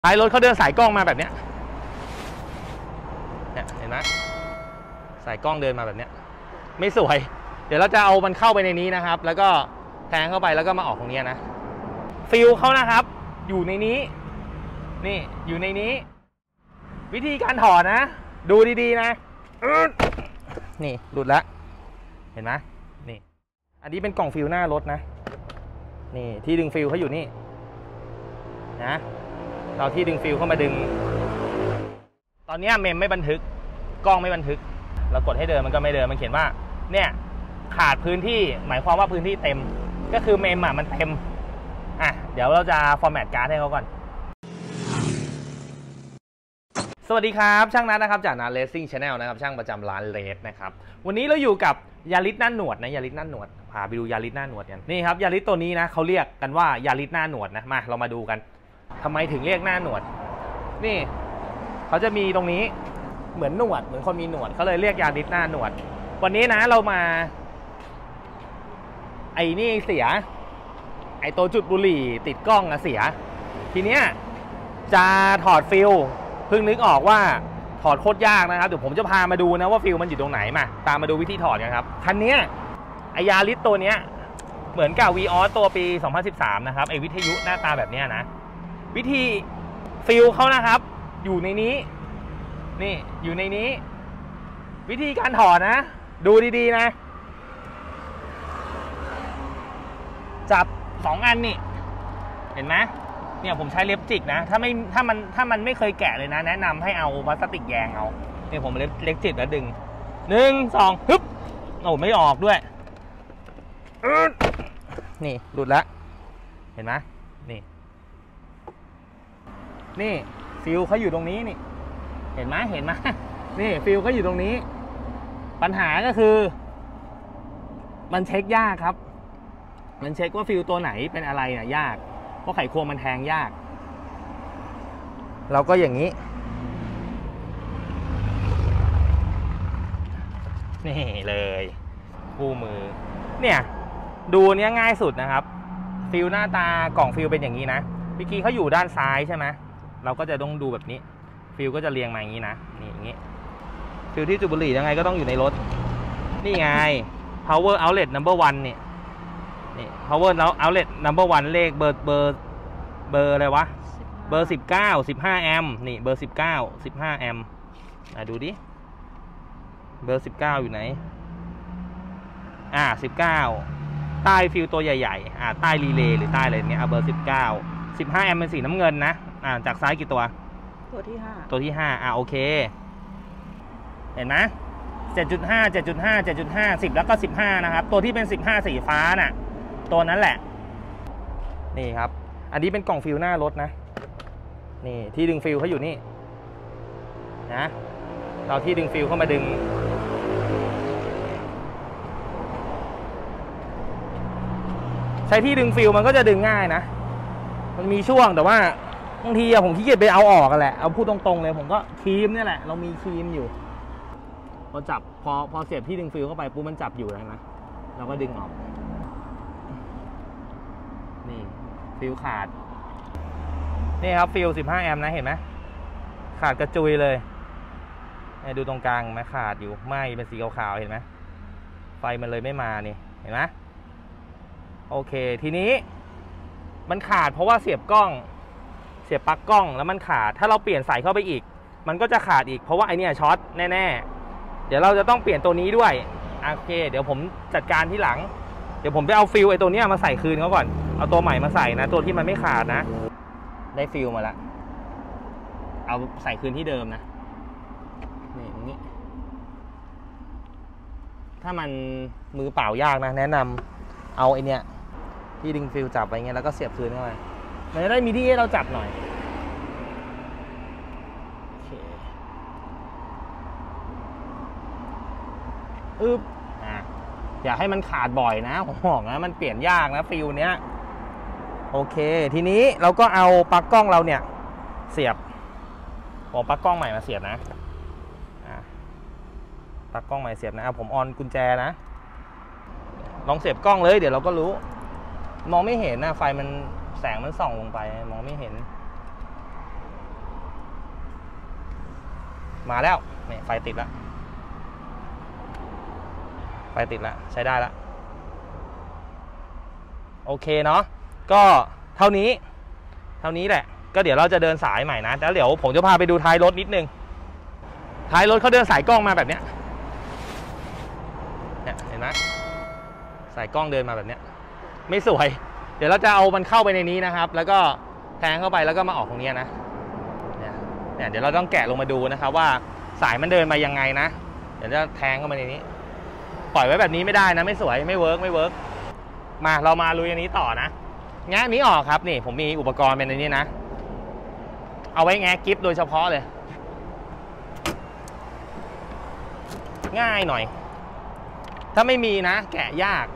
ท้ายรถเขาเดินสายกล้องมาแบบเนี้ยเนี่ยเห็นไหมสายกล้องเดินมาแบบเนี้ยไม่สวยเดี๋ยวเราจะเอามันเข้าไปในนี้นะครับแล้วก็แทงเข้าไปแล้วก็มาออกตรงนี้นะฟิลเขานะครับอยู่ในนี้นี่อยู่ในนี้วิธีการถอดนะดูดีๆนะนี่หลุดแล้วเห็นไหมนี่อันนี้เป็นกล่องฟิลหน้ารถนะนี่ที่ดึงฟิลเขาอยู่นี่นะเราที่ดึงฟิลเข้ามาดึงตอนนี้เมมไม่บันทึกกล้องไม่บันทึกเรากดให้เดินมันก็ไม่เดินมันเขียนว่าเนี่ยขาดพื้นที่หมายความว่าพื้นที่เต็มก็คือเมมมันเต็มเดี๋ยวเราจะฟอร์แมตการ์ดให้เขาก่อนสวัสดีครับช่างนัทนะครับจากนัทเลสซิ่งชาแนลนะครับช่างประจำร้านเลสนะครับวันนี้เราอยู่กับยาริสหน้าหนวดนะยาริสหน้าหนวดพาไปดูยาริสหน้าหนวดกันนี่ครับยาริสตัวนี้นะเขาเรียกกันว่ายาริสหน้าหนวดนะมาเรามาดูกันทำไมถึงเรียกหน้าหนวดนี่เขาจะมีตรงนี้เหมือนหนวดเหมือนคนมีหนวดเขาเลยเรียกยาริสหน้าหนวดวันนี้นะเรามาไอ้นี่เสียไอ้ตัวจุดบุหรี่ติดกล้องเสียทีเนี้ยจะถอดฟิลเพิ่งนึกออกว่าถอดโคตรยากนะครับเดี๋ยวผมจะพามาดูนะว่าฟิลมันอยู่ตรงไหนมาตามมาดูวิธีถอดกันครับคันนี้ไอยาริสตัวเนี้ยเหมือนกับ Vios ตัวปี 2013 นะครับไอวิทยุหน้าตาแบบเนี้ยนะวิธีฟิลเขานะครับอยู่ในนี้นี่อยู่ในนี้วิธีการถอดนะดูดีๆนะจับ2อันนี่เห็นไหมเนี่ยผมใช้เล็บจิกนะถ้ามันไม่เคยแกะเลยนะแนะนำให้เอาพลาสติกแยงเอาเนี่ยผมเล็บจิกแล้วดึง1 2ฮึบโอ้ไม่ออกด้วยนี่หลุดแล้วเห็นไหมนี่ฟิลเขาอยู่ตรงนี้นี่เห็นไหมนี่ฟิลเขาอยู่ตรงนี้ปัญหาก็คือมันเช็คยากครับมันเช็คว่าฟิลตัวไหนเป็นอะไรน่ะยากเพราะไขควงมันแทงยากเราก็อย่างนี้นี่เลยคู่มือเนี่ยดูเนี้ยง่ายสุดนะครับฟิลหน้าตากล่องฟิลเป็นอย่างนี้นะพี่กี้เขาอยู่ด้านซ้ายใช่ไหมเราก็จะต้องดูแบบนี้ฟิลก็จะเรียงมาอย่างนี้นะนี่อย่างนี้ฟิลที่จุดบุหรี่ยังไงก็ต้องอยู่ในรถนี่ไง power outlet number 1นี่power outlet number 1เลขเบอร์อะไรวะเบอร์19 15แอมป์นี่เบอร์19 15แอมป์ดูดิเบอร์19อยู่ไหน19ใต้ฟิลตัวใหญ่ๆใต้รีเลย์หรือใต้อะไรเนี้ยเบอร์19 15แอมป์เป็นสีน้ำเงินนะจากซ้ายกี่ตัวตัวที่5โอเคเห็นไหม7.5 10แล้วก็15นะครับตัวที่เป็น15สีฟ้าน่ะตัวนั้นแหละนี่ครับอันนี้เป็นกล่องฟิลหน้ารถนะนี่ที่ดึงฟิลเขาอยู่นี่นะเราที่ดึงฟิลเข้ามาดึงใช้ที่ดึงฟิลมันก็จะดึงง่ายนะมันมีช่วงแต่ว่าบางทีผมขี้เกียจไปเอาออกกันแหละเอาพูดตรงๆเลยผมก็ครีมนี่แหละเรามีครีมอยู่พอจับพอเสียบที่ดึงฟิลเข้าไปปุ๊บมันจับอยู่แล้วนะเราก็ดึงออกนี่ฟิลขาดนี่ครับฟิล15แอมป์นะเห็นไหมขาดกระจุยเลยดูตรงกลางไหมขาดอยู่ไหมเป็นสีขาวๆเห็นไหมไฟมันเลยไม่มานี่เห็นไหมโอเคทีนี้มันขาดเพราะว่าเสียบกล้องเสียบปลั๊กกล้องแล้วมันขาดถ้าเราเปลี่ยนสายเข้าไปอีกมันก็จะขาดอีกเพราะว่าไอเนี่ยช็อตแน่ๆเดี๋ยวเราจะต้องเปลี่ยนตัวนี้ด้วยโอเคเดี๋ยวผมจัดการที่หลังเดี๋ยวผมไปเอาฟิลไอตัวนี้มาใส่คืนเขาก่อนเอาตัวใหม่มาใส่นะตัวที่มันไม่ขาดนะได้ฟิลมาแล้วเอาใส่คืนที่เดิมนะนี่อย่างนี้ถ้ามันมือเปล่ายากนะแนะนำเอาไอเนี้ยที่ดึงฟิลจับไว้เงี้ยแล้วก็เสียบคืนเข้าไปมันจะได้มีที่ให้เราจับหน่อยโอเคอย่าให้มันขาดบ่อยนะผมบอกนะมันเปลี่ยนยากนะฟิลเนี้ยโอเคทีนี้เราก็เอาปลั๊กกล้องเราเนี่ยเสียบผมปลั๊กกล้องใหม่มาเสียบนะปลั๊กกล้องใหม่เสียบนะผมออนกุญแจนะลองเสียบกล้องเลยเดี๋ยวเราก็รู้มองไม่เห็นนะไฟมันแสงมันส่องลงไปมองไม่เห็นมาแล้วเนี่ยไฟติดแล้วไฟติดแล้วใช้ได้แล้วโอเคเนาะก็เท่านี้แหละก็เดี๋ยวเราจะเดินสายใหม่นะแล้วเดี๋ยวผมจะพาไปดูท้ายรถนิดนึงท้ายรถเขาเดินสายกล้องมาแบบเนี้ยเนี่ยเห็นไหมสายกล้องเดินมาแบบเนี้ยไม่สวยเดี๋ยวเราจะเอามันเข้าไปในนี้นะครับแล้วก็แทงเข้าไปแล้วก็มาออกตรงนี้นะเนี่ยเดี๋ยวเราต้องแกะลงมาดูนะครับว่าสายมันเดินมายังไงนะเดี๋ยวจะแทงเข้ามาในนี้ปล่อยไว้แบบนี้ไม่ได้นะไม่สวยไม่เวิร์กมาเรามาลุยอันนี้ต่อนะแงะนี้ออกครับนี่ผมมีอุปกรณ์เป็นอันนี้นะเอาไว้แงะกิฟต์โดยเฉพาะเลยง่ายหน่อยถ้าไม่มีนะแกะยาก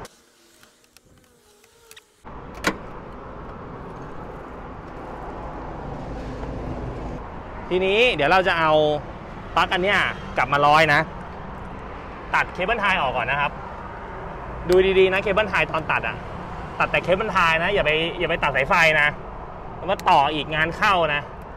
ทีนี้เดี๋ยวเราจะเอาปลั๊กอันเนี้ยกลับมาร้อยนะตัดเคเบิลไทยออกก่อนนะครับดูดีๆนะเคเบิลไทยตอนตัดอ่ะตัดแต่เคเบิลไทยนะอย่าไปตัดสายไฟนะมาต่ออีกงานเข้านะ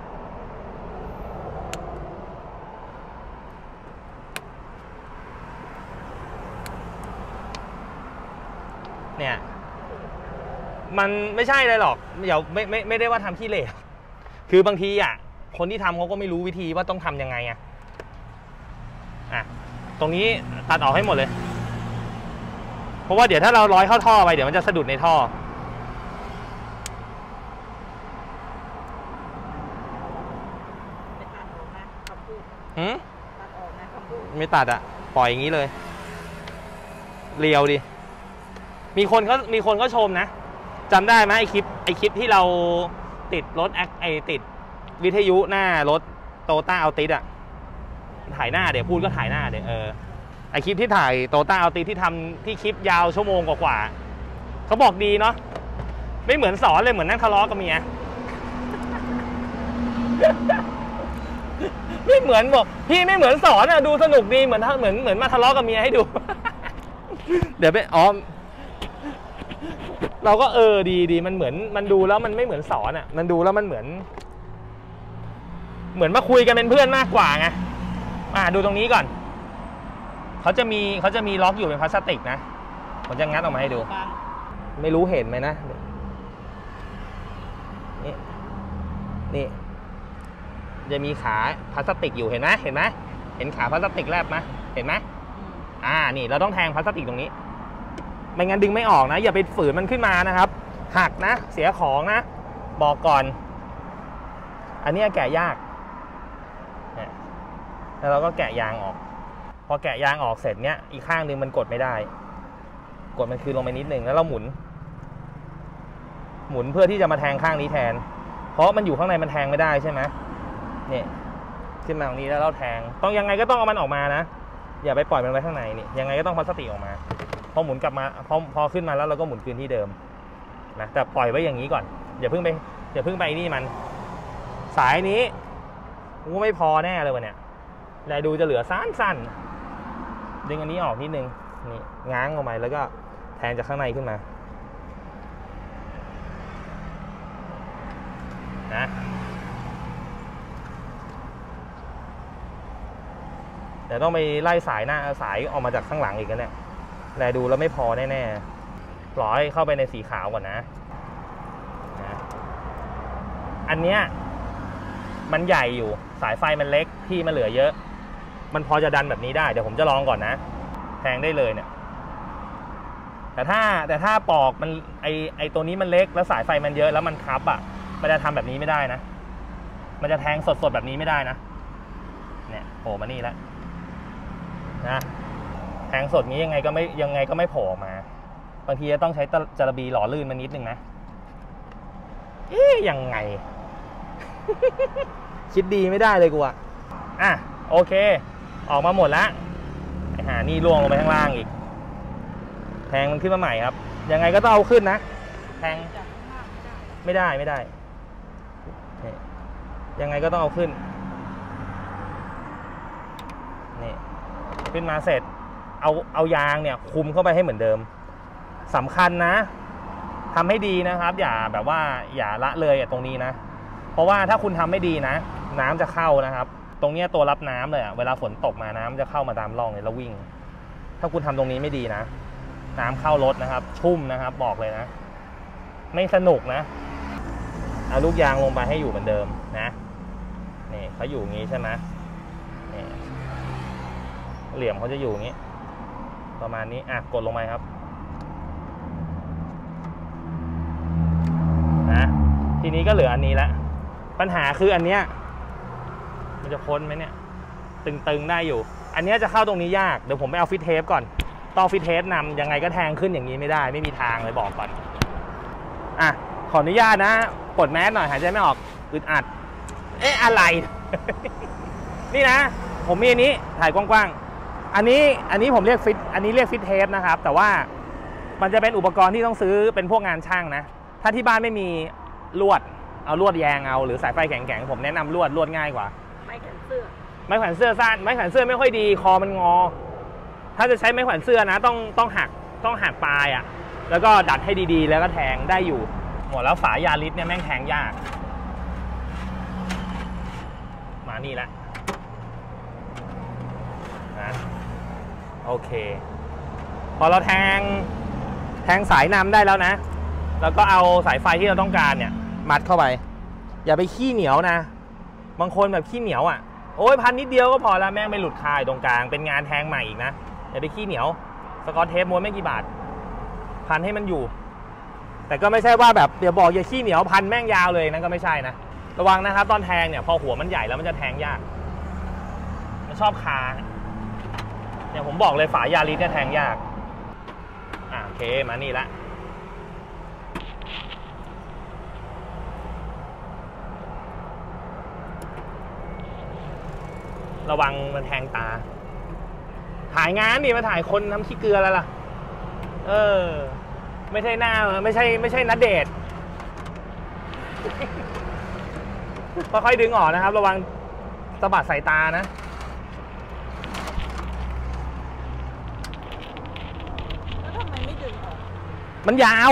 เนี่ยมันไม่ใช่เลยหรอกเดี๋ยวไม่ได้ว่าทำขี้เหร่คือบางทีอ่ะคนที่ทำเขาก็ไม่รู้วิธีว่าต้องทำยังไงอ่ะตรงนี้ตัดออกให้หมดเลยเพราะว่าเดี๋ยวถ้าเราร้อยเข้าท่อไปเดี๋ยวมันจะสะดุดในท่อไม่ตัดอ่ะปล่อยอย่างนี้เลยเรียวดิมีคนเขาชมนะจำได้ไหมไอคลิปที่เราติดรถติดวิทยุหน้ารถโตต้าอัลติสอ่ะถ่ายหน้าเดี๋ยวพูดก็ถ่ายหน้าเดี๋ยวไอคลิปที่ถ่ายโตต้าอัลติสที่ทำที่คลิปยาวชั่วโมงกว่าเขาบอกดีเนาะไม่เหมือนสอนเลยเหมือนนั่งทะเลาะกับเมียไม่เหมือนบอกพี่ไม่เหมือนสอนอ่ะดูสนุกดีเหมือนมาทะเลาะกับเมียให้ดู เดี๋ยวไปเราก็ดีมันเหมือนมันดูแล้วมันไม่เหมือนสอนอ่ะมันดูแล้วมันเหมือนมาคุยกันเป็นเพื่อนมากกว่าไงดูตรงนี้ก่อนเขาจะมีล็อกอยู่เป็นพลาสติกนะผมจะงัดออกมาให้ดูไม่รู้เห็นไหมนะนี่จะมีขาพลาสติกอยู่เห็นไหมเห็นขาพลาสติกแลบไหมเห็นไหมนี่เราต้องแทงพลาสติกตรงนี้ไม่งั้นดึงไม่ออกนะอย่าไปฝืนมันขึ้นมานะครับหักนะเสียของนะบอกก่อนอันนี้แกะยากแล้วเราก็แกะยางออกพอแกะยางออกเสร็จเนี้ยอีกข้างนึงมันกดไม่ได้กดมันคือลงไปนิดนึงแล้วเราหมุนเพื่อที่จะมาแทงข้างนี้แทนเพราะมันอยู่ข้างในมันแทงไม่ได้ใช่ไหมนี่ขึ้นมาตรงนี้แล้วเราแทงต้องยังไงก็ต้องเอามันออกมานะอย่าไปปล่อยมันไว้ข้างในนี่ยังไงก็ต้องพลาสติกออกมาพอหมุนกลับมาพอขึ้นมาแล้วเราก็หมุนคืนที่เดิมนะแต่ปล่อยไว้อย่างนี้ก่อนอย่าเพิ่งไปนี่มันสายนี้ก็ไม่พอแน่เลยวันเนี้ยแลดูจะเหลือสั้นดึงอันนี้ออกนิดนึงนี่ง้างออกมาแล้วก็แทงจากข้างในขึ้นมานะเดี๋ยวต้องไปไล่สายออกมาจากข้างหลังอีกแล้วเนี่ยแลดูแล้วไม่พอแน่ๆปล่อยเข้าไปในสีขาวก่อนนะอันเนี้ยมันใหญ่อยู่สายไฟมันเล็กที่มันเหลือเยอะมันพอจะดันแบบนี้ได้เดี๋ยวผมจะลองก่อนนะแทงได้เลยเนี่ยแต่ถ้าปอกมันไอตัวนี้มันเล็กแล้วสายไฟมันเยอะแล้วมันคับอ่ะมันจะทำแบบนี้ไม่ได้นะมันจะแทงสดแบบนี้ไม่ได้นะเนี่ยโผล่มานี่แล้วนะแทงสดนี้ยังไงก็ไม่โผล่ออกมาบางทีจะต้องใช้จระบีหล่อลื่นมานิดนึงนะยังไง คิดดีไม่ได้เลยกูอ่ะโอเคออกมาหมดแล้วนี่ล่วงลงไปข้างล่างอีกแทงมันขึ้นมาใหม่ครับยังไงก็ต้องเอาขึ้นนะแทงไม่ได้ยังไงก็ต้องเอาขึ้นนี่ขึ้นมาเสร็จเอายางเนี่ยคุมเข้าไปให้เหมือนเดิมสำคัญนะทำให้ดีนะครับอย่าแบบว่าอย่าละเลยตรงนี้นะเพราะว่าถ้าคุณทำไม่ดีนะน้ำจะเข้านะครับตรงเนี้ยตัวรับน้ำเลยอ่ะเวลาฝนตกมาน้ำจะเข้ามาตามร่องเลยแล้ววิ่งถ้าคุณทำตรงนี้ไม่ดีนะน้ำเข้ารถนะครับชุ่มนะครับบอกเลยนะไม่สนุกนะเอาลูกยางลงไปให้อยู่เหมือนเดิมนะนี่เขาอยู่อย่างนี้ใช่ไหมนี่เหลี่ยมเขาจะอยู่อย่างนี้ประมาณนี้กดลงไปครับนะทีนี้ก็เหลืออันนี้ละปัญหาคืออันเนี้ยมันจะพ้นไหมเนี่ยตึงๆได้อยู่อันนี้จะเข้าตรงนี้ยากเดี๋ยวผมไปเอาฟิตเทปก่อนต้องฟิตเทปนำยังไงก็แทงขึ้นอย่างนี้ไม่ได้ไม่มีทางเลยบอกก่อนขออนุญาตนะปลดแมสหน่อยหายใจไม่ออกอึดอัดอะไร นี่นะผมมีอันนี้ถ่ายกว้างๆอันนี้ผมเรียกฟิตอันนี้เรียกฟิตเทปนะครับแต่ว่ามันจะเป็นอุปกรณ์ที่ต้องซื้อเป็นพวกงานช่างนะถ้าที่บ้านไม่มีลวดเอาลวดแยงเอาหรือสายไฟแข็งๆผมแนะนำลวดง่ายกว่าไม้แขวนเสื้อสั้นไม้แขวนเสื้อไม่ค่อยดีคอมันงอถ้าจะใช้ไม้แขวนเสื้อนะต้องหักปลายแล้วก็ดัดให้ดีๆแล้วก็แทงได้อยู่หมดแล้วฝายาริสเนี่ยแม่งแทงยากมานี่แล้วนะโอเคพอเราแทงสายนำได้แล้วนะแล้วก็เอาสายไฟที่เราต้องการเนี่ยมัดเข้าไปอย่าไปขี้เหนียวนะบางคนแบบขี้เหนียวโอ้ยพันนิดเดียวก็พอแล้วแม่งไม่หลุดคายตรงกลางเป็นงานแทงใหม่อีกนะอย่าไปขี้เหนียวสกอตเทปม้วนไม่กี่บาทพันให้มันอยู่แต่ก็ไม่ใช่ว่าแบบเดี๋ยวบอกอย่าขี้เหนียวพันแม่งยาวเลยนั่นก็ไม่ใช่นะระวังนะครับตอนแทงเนี่ยพอหัวมันใหญ่แล้วมันจะแทงยากมันชอบคาเนี่ยผมบอกเลยฝายาริสเนี่ยแทงยากโอเคมานี่ละระวังมันแทงตาถ่ายงานดิมาถ่ายคนทำขี้เกลือแล้วล่ะไม่ใช่หน้าไม่ใช่ณเดชน์ค่อยๆดึงออกนะครับระวังสะบัดสายตานะแล้วทำไมไม่ดึงออกมันยาว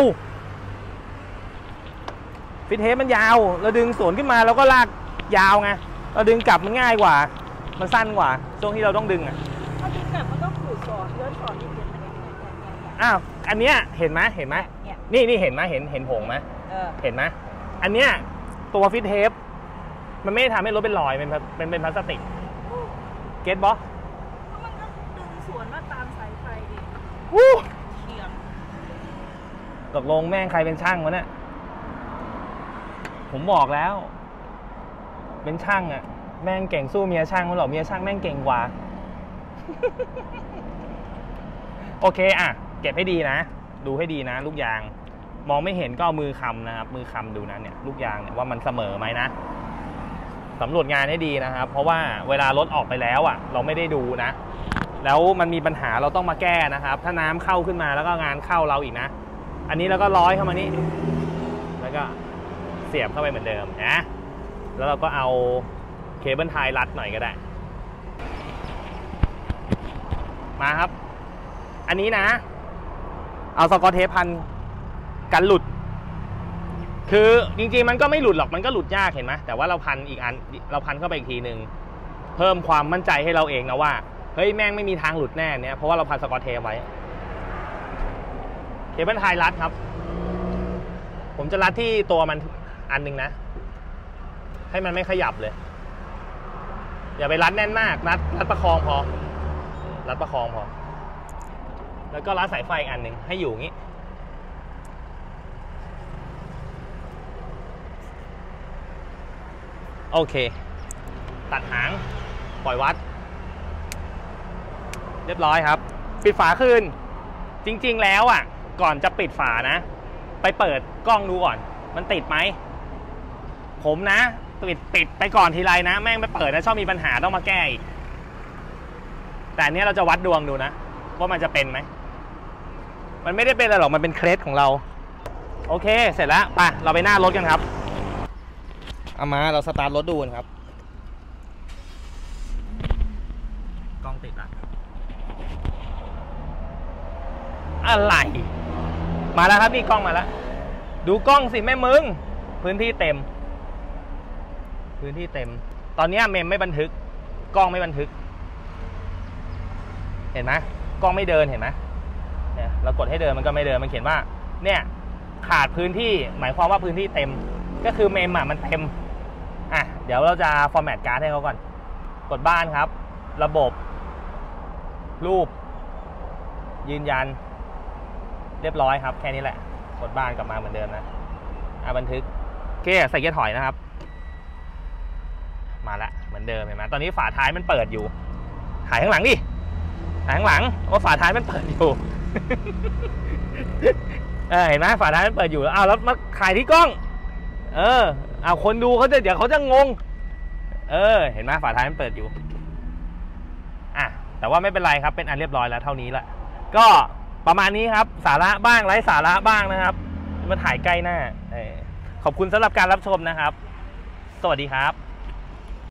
ฟิตเทปมันยาวเราดึงสวนขึ้นมาแล้วก็ลากยาวไงเราดึงกลับมันง่ายกว่ามันสั้นกว่าช่วงที่เราต้องดึงถ้าดึงกลับมันต้องขูดสอนย้อนสอนนิดเดียวอันเนี้ยเห็นไหมนี่เห็นไหมเห็นผงไหมเห็นไหมอันเนี้ยตัวฟิตเทปมันไม่ทำให้รถเป็นรอยเป็นพลาสติกเก็ตบอสมันก็ดึงสวนมาตามสายไฟดิเฉียงตกลงแม่งใครเป็นช่างวะเนี่ยผมบอกแล้วเป็นช่างแม่งเก่งสู้เมียช่างมันหรอเมียช่างแม่งเก่งกว่า โอเคเก็บให้ดีนะดูให้ดีนะลูกยางมองไม่เห็นก็เอามือคำนะครับมือคำดูนะเนี่ยลูกยางเนี่ยว่ามันเสมอไหมนะสำรวจงานให้ดีนะครับเพราะว่าเวลารถออกไปแล้วเราไม่ได้ดูนะแล้วมันมีปัญหาเราต้องมาแก้นะครับถ้าน้ำเข้าขึ้นมาแล้วก็งานเข้าเราอีกนะอันนี้เราก็ร้อยเข้ามานี่แล้วก็เสียบเข้าไปเหมือนเดิมนะแล้วเราก็เอาเคเบิลไทยรัดหน่อยก็ได้มาครับอันนี้นะเอาสกอตเทปพันกันหลุดคือจริงๆมันก็ไม่หลุดหรอกมันก็หลุดยากเห็นไหมแต่ว่าเราพันอีกอันเราพันเข้าไปอีกทีนึงเพิ่มความมั่นใจให้เราเองนะว่าเฮ้ยแม่งไม่มีทางหลุดแน่เนี่ยเพราะว่าเราพันสกอตเทปไว้เคเบิลไทยรัดครับผมจะรัดที่ตัวมันอันนึงนะให้มันไม่ขยับเลยอย่าไปรัดแน่นมากรัดประคองพอรัดประคองพอแล้วก็รัดสายไฟอีกอันหนึ่งให้อยู่งี้โอเคตัดหางปล่อยวัดเรียบร้อยครับปิดฝาคืนจริงๆแล้วก่อนจะปิดฝานะไปเปิดกล้องดูก่อนมันติดไหมผมนะปิดไปก่อนทีไรนะแม่งไปเปิดนะชอบมีปัญหาต้องมาแก้อีกแต่อันนี้เราจะวัดดวงดูนะว่ามันจะเป็นไหมมันไม่ได้เป็นอะไรหรอกมันเป็นเคล็ดของเราโอเคเสร็จแล้วไปเราไปหน้ารถกันครับเอามาเราสตาร์ทรถดูครับกล้องติดละอะไรมาแล้วครับนี่กล้องมาแล้วดูกล้องสิแม่มึงพื้นที่เต็มตอนนี้เมมไม่บันทึกกล้องไม่บันทึกเห็นไหมกล้องไม่เดินเห็นไหมเนี่ยเรากดให้เดินมันก็ไม่เดินมันเขียนว่าเนี่ยขาดพื้นที่หมายความว่าพื้นที่เต็มก็คือเมมมันเต็มเดี๋ยวเราจะฟอร์แมตการ์ดให้เขาก่อนกดบ้านครับระบบรูปยืนยันเรียบร้อยครับแค่นี้แหละกดบ้านกลับมาเหมือนเดิมนะบันทึกโอเคใส่เกียร์ถอยนะครับมาละเหมือนเดิมเห็นไหมตอนนี้ฝาท้ายมันเปิดอยู่ถ่ายข้างหลังดิถ่ายข้างหลังว่าฝาท้ายมันเปิดอยู่ เห็นไหมฝาท้ายมันเปิดอยู่แล้วมาถ่ายที่กล้องคนดูเขาจะเดี๋ยวเขาจะงงเห็นไหมฝาท้ายมันเปิดอยู่แต่ว่าไม่เป็นไรครับเป็นอันเรียบร้อยแล้วเท่านี้แหละก็ประมาณนี้ครับสาระบ้างไร้สาระบ้างนะครับมาถ่ายใกล้หน้าขอบคุณสำหรับการรับชมนะครับสวัสดีครับ